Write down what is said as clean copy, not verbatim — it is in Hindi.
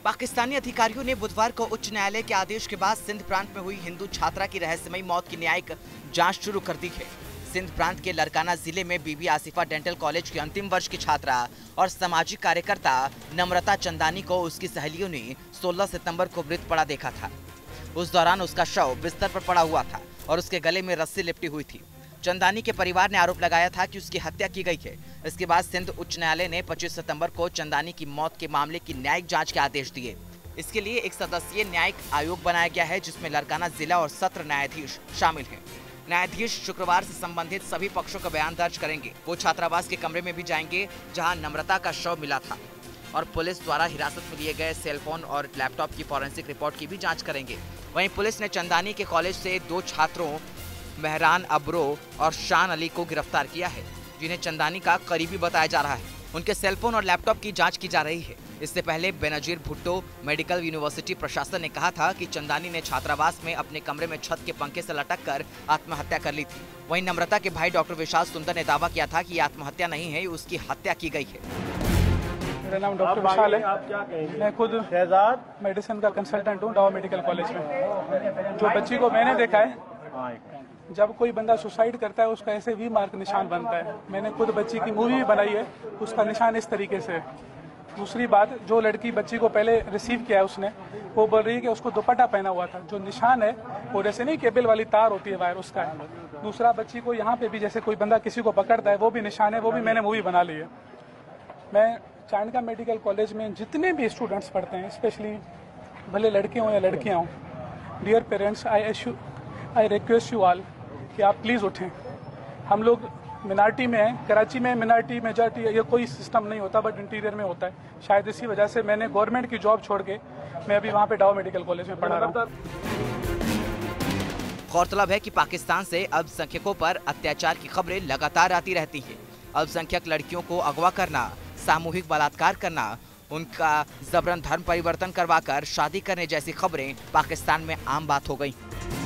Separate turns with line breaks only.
पाकिस्तानी अधिकारियों ने बुधवार को उच्च न्यायालय के आदेश के बाद सिंध प्रांत में हुई हिंदू छात्रा की रहस्यमयी मौत की न्यायिक जांच शुरू कर दी है। सिंध प्रांत के लरकाना जिले में बीबी आसिफा डेंटल कॉलेज के अंतिम वर्ष की छात्रा और सामाजिक कार्यकर्ता नम्रता चंदानी को उसकी सहेलियों ने 16 सितंबर को मृत पड़ा देखा था। उस दौरान उसका शव बिस्तर पर पड़ा हुआ था और उसके गले में रस्सी लिपटी हुई थी। चंदानी के परिवार ने आरोप लगाया था कि उसकी हत्या की गई है। इसके बाद सिंध उच्च न्यायालय ने 25 सितंबर को चंदानी की मौत के मामले की न्यायिक जांच के आदेश दिए। इसके लिए एक सदस्यीय न्यायिक आयोग बनाया गया है, जिसमें लरकाना जिला और सत्र न्यायाधीश शामिल हैं। न्यायाधीश शुक्रवार से संबंधित सभी पक्षों का बयान दर्ज करेंगे। वो छात्रावास के कमरे में भी जाएंगे जहां नम्रता का शव मिला था और पुलिस द्वारा हिरासत में लिए गए सेलफोन और लैपटॉप की फॉरेंसिक रिपोर्ट की भी जांच करेंगे। वहीं पुलिस ने चंदानी के कॉलेज से 2 छात्रों मेहरान अब्रो और शान अली को गिरफ्तार किया है, जिन्हें चंदानी का करीबी बताया जा रहा है। उनके सेलफोन और लैपटॉप की जांच की जा रही है। इससे पहले बेनजीर भुट्टो मेडिकल यूनिवर्सिटी प्रशासन ने कहा था कि चंदानी ने छात्रावास में अपने कमरे में छत के पंखे से लटक कर आत्महत्या कर ली थी। वहीं नम्रता के भाई डॉक्टर विशाल सुंदर ने दावा किया था कि ये आत्महत्या नहीं है, उसकी हत्या की गई है।
मेरा नाम डॉक्टर विशाल है। मैं खुद मेडिसिन का कंसल्टेंट हूँ डावा मेडिकल कॉलेज में। जो बच्ची को मैंने देखा है, जब कोई बंदा सुसाइड करता है उसका ऐसे वी मार्क निशान बनता है। मैंने खुद बच्ची की मूवी भी बनाई है, उसका निशान इस तरीके से है। दूसरी बात, जो लड़की बच्ची को पहले रिसीव किया है उसने, वो बोल रही है कि उसको दुपट्टा पहना हुआ था। जो निशान है वो जैसे नहीं केबल वाली तार होती है वायर, उसका है। दूसरा, बच्ची को यहाँ पे भी जैसे कोई बंदा किसी को पकड़ता है वो भी निशान है, वो भी मैंने मूवी बना ली है। मैं चाणक्य मेडिकल कॉलेज में जितने भी स्टूडेंट्स पढ़ते हैं, स्पेशली भले लड़के हों या लड़कियाँ हों, dear parents, I request you all कि आप प्लीज़ उठें। हम लोग मिनार्टी में हैं। कराची में मिनार्टी मेजॉरिटी ये कोई सिस्टम नहीं होता, बट इंटीरियर में होता है। शायद इसी वजह से मैंने गवर्नमेंट की जॉब छोड़ के मैं अभी वहाँ पे डावा मेडिकल कॉलेज में पढ़ा रहा हूँ।
गौरतलब है कि पाकिस्तान से अल्पसंख्यकों पर अत्याचार की खबरें लगातार आती रहती हैं। अल्पसंख्यक लड़कियों को अगवा करना, सामूहिक बलात्कार करना, उनका जबरन धर्म परिवर्तन करवाकर शादी करने जैसी खबरें पाकिस्तान में आम बात हो गई।